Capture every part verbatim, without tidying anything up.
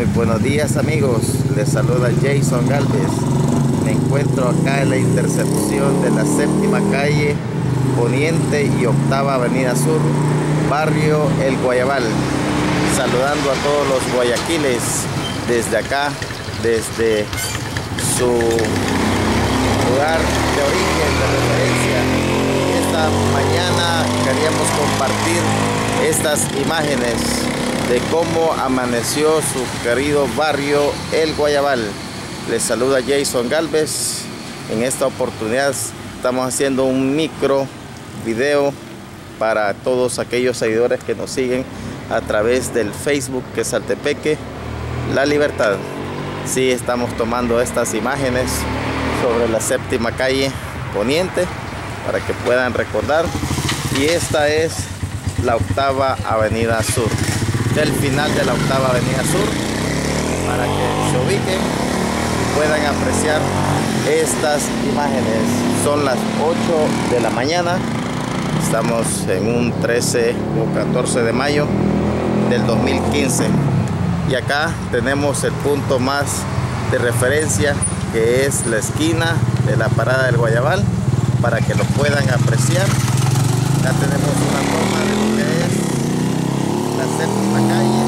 Buenos días amigos, les saluda Jason Galvez. Me encuentro acá en la intersección de la séptima calle Poniente y octava avenida Sur, barrio El Guayabal, saludando a todos los guayaquiles desde acá, desde su lugar de origen, de referencia. Esta mañana queríamos compartir estas imágenes de cómo amaneció su querido barrio El Guayabal. Les saluda Jason Galvez. En esta oportunidad estamos haciendo un micro video para todos aquellos seguidores que nos siguen a través del Facebook Quesaltepeque La Libertad. Sí, estamos tomando estas imágenes sobre la séptima calle Poniente para que puedan recordar. Y esta es la octava avenida Sur, del final de la octava avenida Sur, para que se ubiquen y puedan apreciar estas imágenes. Son las ocho de la mañana, estamos en un trece o catorce de mayo del dos mil quince, y acá tenemos el punto más de referencia, que es la esquina de la parada del Guayabal, para que lo puedan apreciar. Acá tenemos una forma de lo que es la séptima calle,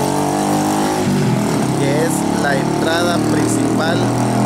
que es la entrada principal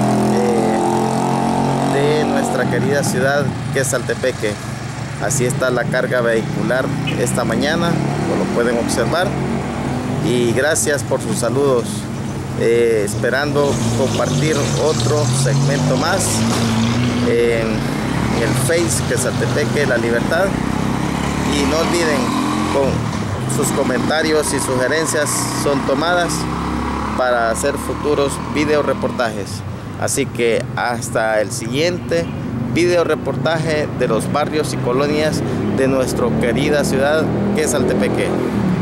eh, de nuestra querida ciudad Quesaltepeque. Así está la carga vehicular esta mañana, como lo pueden observar. Y gracias por sus saludos, eh, esperando compartir otro segmento más en el Face Quesaltepeque La Libertad. Y no olviden, con sus comentarios y sugerencias son tomadas para hacer futuros video reportajes. Así que hasta el siguiente video reportaje de los barrios y colonias de nuestra querida ciudad Quesaltepeque.